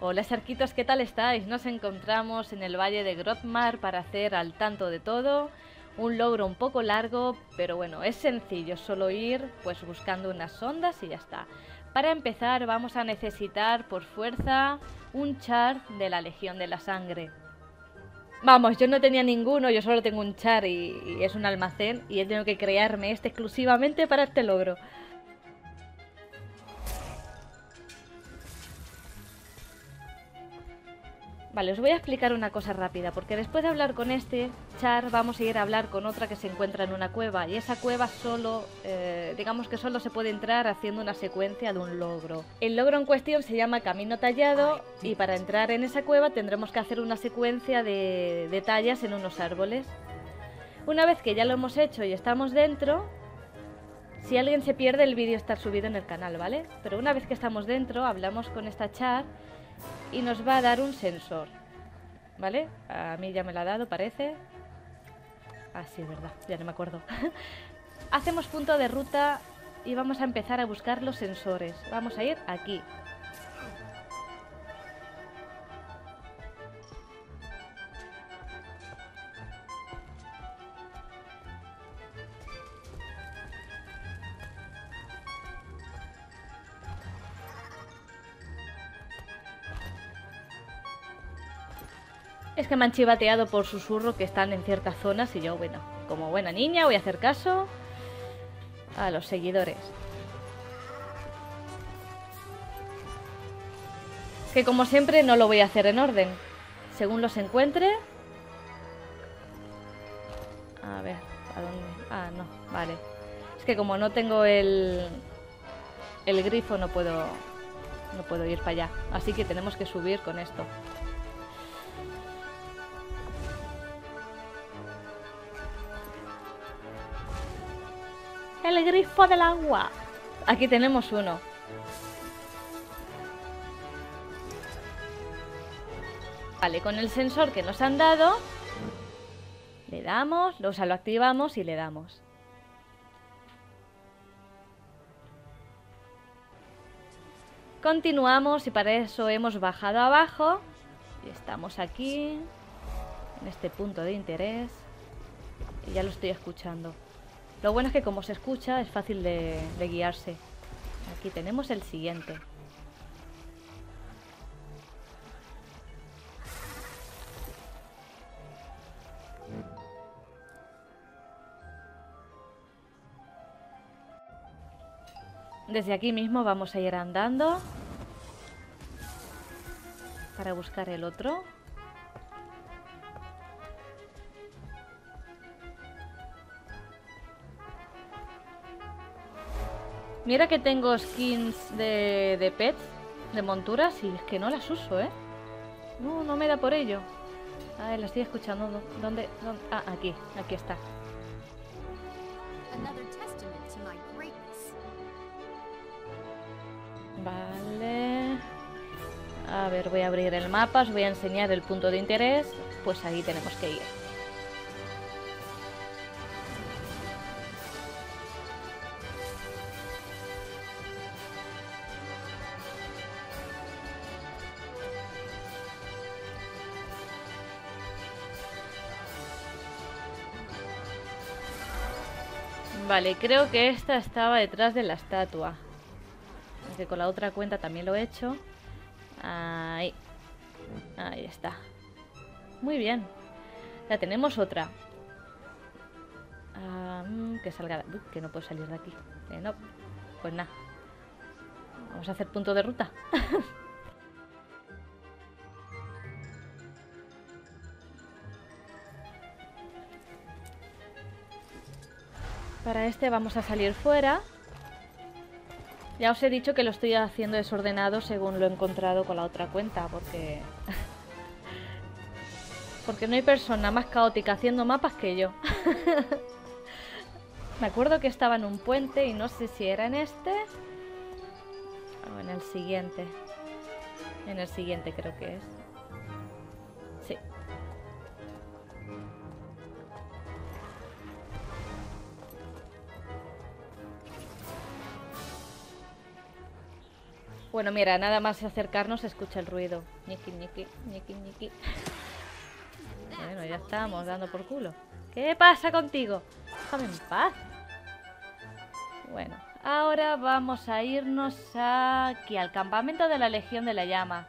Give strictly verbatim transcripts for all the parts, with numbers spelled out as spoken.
Hola Sarquitos, ¿qué tal estáis? Nos encontramos en el Valle de Grozmar para hacer al tanto de todo. Un logro un poco largo, pero bueno, es sencillo, solo ir pues buscando unas ondas y ya está. Para empezar vamos a necesitar por fuerza un char de la Legión de la Sangre. Vamos, yo no tenía ninguno, yo solo tengo un char y, y es un almacén y he tenido que crearme este exclusivamente para este logro. Vale, os voy a explicar una cosa rápida, porque después de hablar con este char vamos a ir a hablar con otra que se encuentra en una cueva, y esa cueva solo, eh, digamos que solo se puede entrar haciendo una secuencia de un logro. El logro en cuestión se llama Camino Tallado, y para entrar en esa cueva tendremos que hacer una secuencia de, de tallas en unos árboles. Una vez que ya lo hemos hecho y estamos dentro, si alguien se pierde el vídeo está subido en el canal, ¿vale? Pero una vez que estamos dentro hablamos con esta char y nos va a dar un sensor, ¿vale? A mí ya me lo ha dado, parece. Ah, sí, es verdad, ya no me acuerdo. Hacemos punto de ruta y vamos a empezar a buscar los sensores. Vamos a ir aquí. Es que me han chivateado por susurro que están en ciertas zonas y yo, bueno, como buena niña voy a hacer caso a los seguidores. Es que como siempre no lo voy a hacer en orden. Según los encuentre... A ver, ¿a dónde? Ah, no, vale. Es que como no tengo el... el grifo no puedo... no puedo ir para allá. Así que tenemos que subir con esto. El grifo del agua. Aquí tenemos uno. Vale, con el sensor que nos han dado, le damos, o sea, lo activamos y le damos. Continuamos y para eso hemos bajado abajo. Y estamos aquí, en este punto de interés. Y ya lo estoy escuchando. Lo bueno es que como se escucha es fácil de, de guiarse. Aquí tenemos el siguiente. Desde aquí mismo vamos a ir andando para buscar el otro. Mira que tengo skins de, de pets, de monturas, y es que no las uso, ¿eh? No, no me da por ello. A ver, la estoy escuchando. ¿Dónde? ¿Dónde? Ah, aquí, aquí está. Vale. A ver, voy a abrir el mapa, os voy a enseñar el punto de interés. Pues ahí tenemos que ir. Vale, creo que esta estaba detrás de la estatua. Aunque con la otra cuenta también lo he hecho. Ahí. Ahí está. Muy bien. Ya tenemos otra. Um, que salga de... Uy, que no puedo salir de aquí. Eh, no. Pues nada. Vamos a hacer punto de ruta. Para este vamos a salir fuera. Ya os he dicho que lo estoy haciendo desordenado según lo he encontrado con la otra cuenta, porque... porque no hay persona más caótica haciendo mapas que yo. Me acuerdo que estaba en un puente y no sé si era en este o en el siguiente. En el siguiente creo que es. Sí. Bueno, mira, nada más acercarnos se escucha el ruido. Ñiqui, ñiqui, ñiqui, ñiqui. Bueno, ya estamos dando por culo. ¿Qué pasa contigo? Déjame en paz. Bueno, ahora vamos a irnos aquí, al campamento de la Legión de la Llama.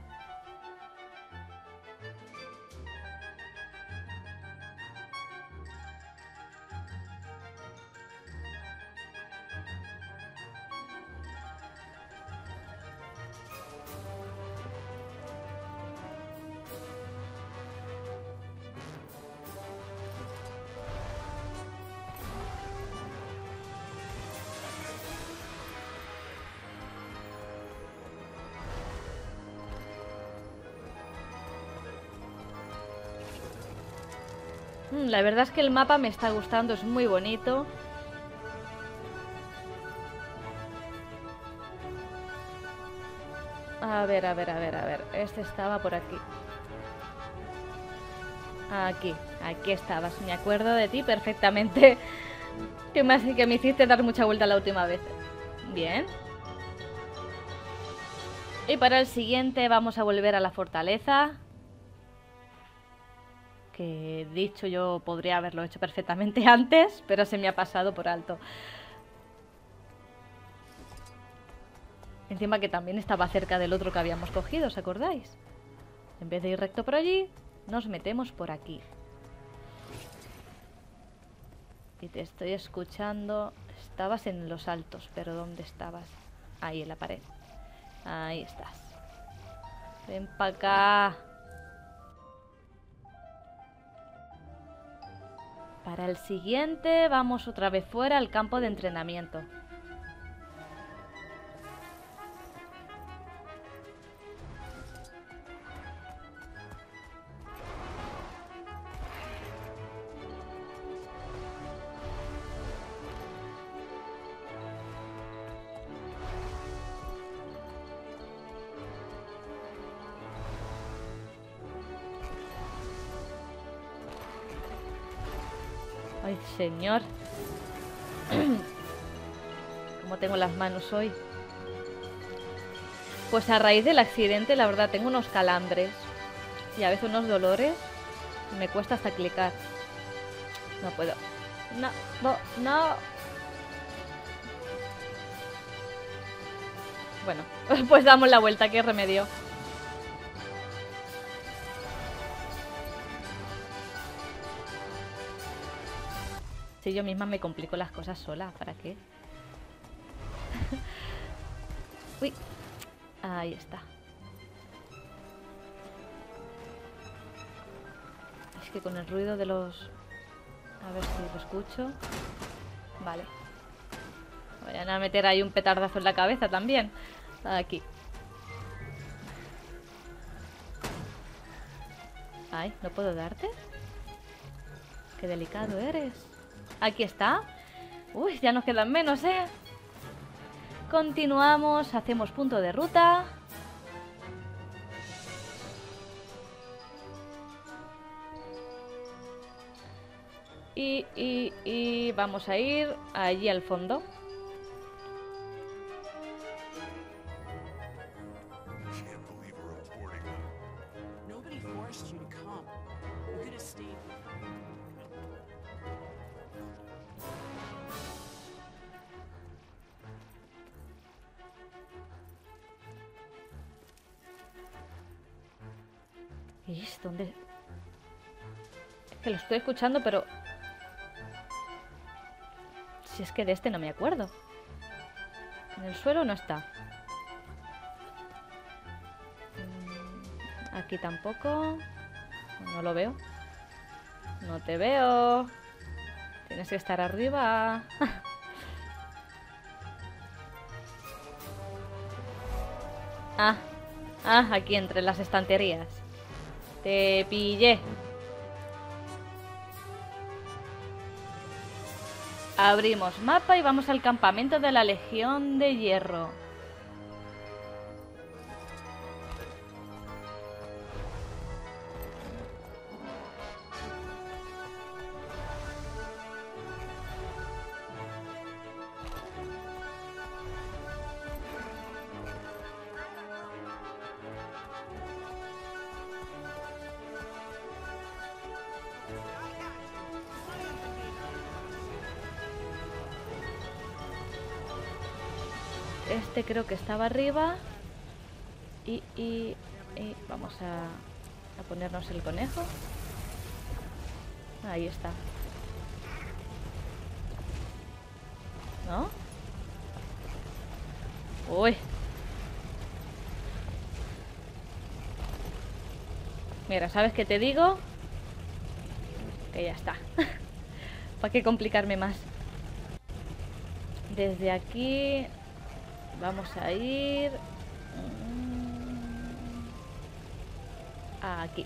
La verdad es que el mapa me está gustando, es muy bonito. A ver, a ver, a ver, a ver. Este estaba por aquí. Aquí, aquí estabas. Me acuerdo de ti perfectamente. Que me, que me hiciste dar mucha vuelta la última vez. Bien. Y para el siguiente vamos a volver a la fortaleza. Que dicho yo podría haberlo hecho perfectamente antes, pero se me ha pasado por alto. Encima que también estaba cerca del otro que habíamos cogido, ¿os acordáis? En vez de ir recto por allí, nos metemos por aquí. Y te estoy escuchando. Estabas en los altos, pero ¿dónde estabas? Ahí en la pared. Ahí estás. Ven para acá. Para el siguiente vamos otra vez fuera al campo de entrenamiento. Ay, señor. Cómo tengo las manos hoy. Pues a raíz del accidente, la verdad, tengo unos calambres y a veces unos dolores. Me cuesta hasta clicar. No puedo. No, no, no. Bueno, pues damos la vuelta, qué remedio. Si yo misma me complico las cosas sola, ¿para qué? Uy, ahí está. Es que con el ruido de los... A ver si lo escucho. Vale. Vayan a meter ahí un petardazo en la cabeza también. Aquí. Ay, ¿no puedo darte? Qué delicado eres. Aquí está. Uy, ya nos quedan menos, ¿eh? Continuamos, hacemos punto de ruta. Y, y, y vamos a ir allí al fondo. ¿Es dónde? Es que lo estoy escuchando, pero... Si es que de este no me acuerdo. En el suelo no está. Aquí tampoco. No lo veo. No te veo. Tienes que estar arriba. Ah, ah, aquí entre las estanterías. Te pillé. Abrimos mapa y vamos al campamento de la Legión de Hierro. Este creo que estaba arriba. Y, y, y vamos a, a ponernos el conejo. Ahí está. ¿No? Uy. Mira, ¿sabes qué te digo? Que ya está. ¿Para qué complicarme más? Desde aquí vamos a ir aquí.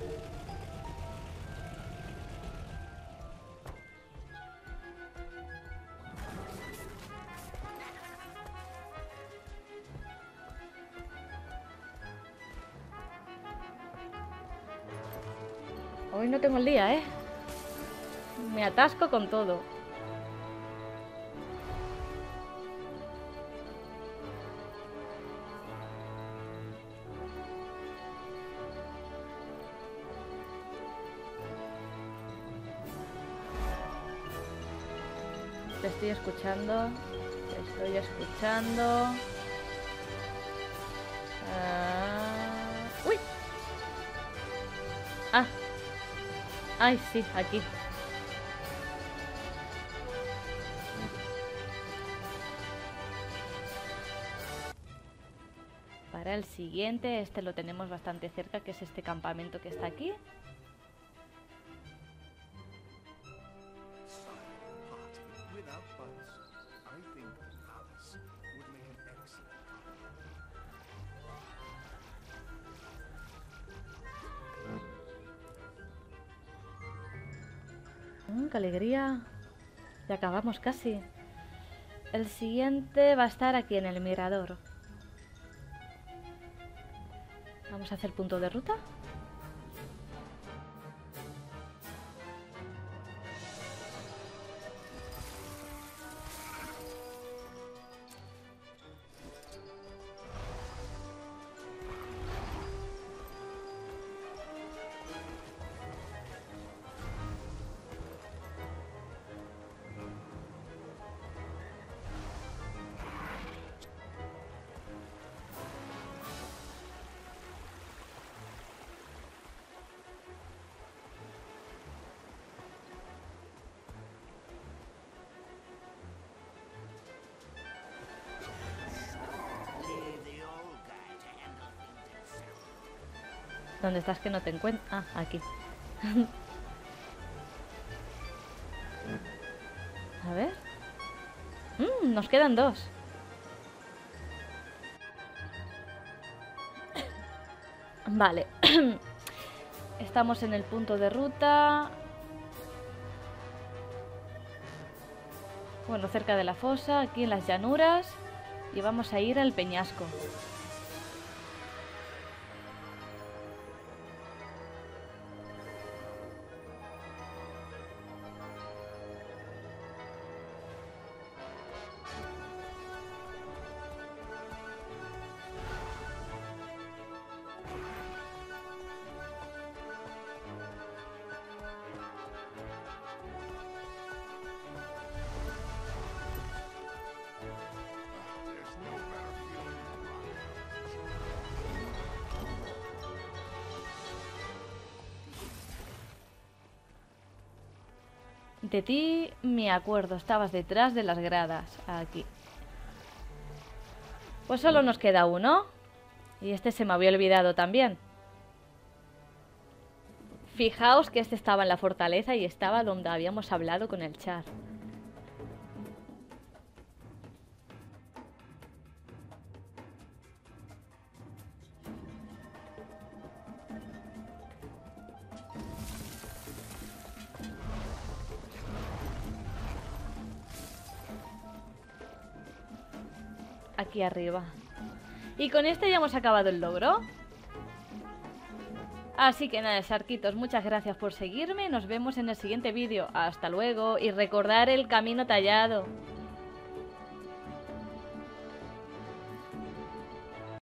Hoy no tengo el día, ¿eh? Me atasco con todo. Te estoy escuchando. Te estoy escuchando. Uh... ¡Uy! Ah. Ay, sí, aquí. Para el siguiente, este lo tenemos bastante cerca, que es este campamento que está aquí. Mm, ¡qué alegría! Ya acabamos casi. El siguiente va a estar aquí en el mirador. Vamos a hacer punto de ruta. ¿Dónde estás que no te encuentro? Ah, aquí. A ver. Mm, nos quedan dos. Vale. Estamos en el punto de ruta. Bueno, cerca de la fosa, aquí en las llanuras. Y vamos a ir al peñasco. De ti me acuerdo, estabas detrás de las gradas, aquí. Pues solo nos queda uno. Y este se me había olvidado también. Fijaos que este estaba en la fortaleza y estaba donde habíamos hablado con el Char. Aquí arriba. Y con este ya hemos acabado el logro. Así que nada, Sharkitos, muchas gracias por seguirme. Nos vemos en el siguiente vídeo. Hasta luego. Y recordar el camino tallado.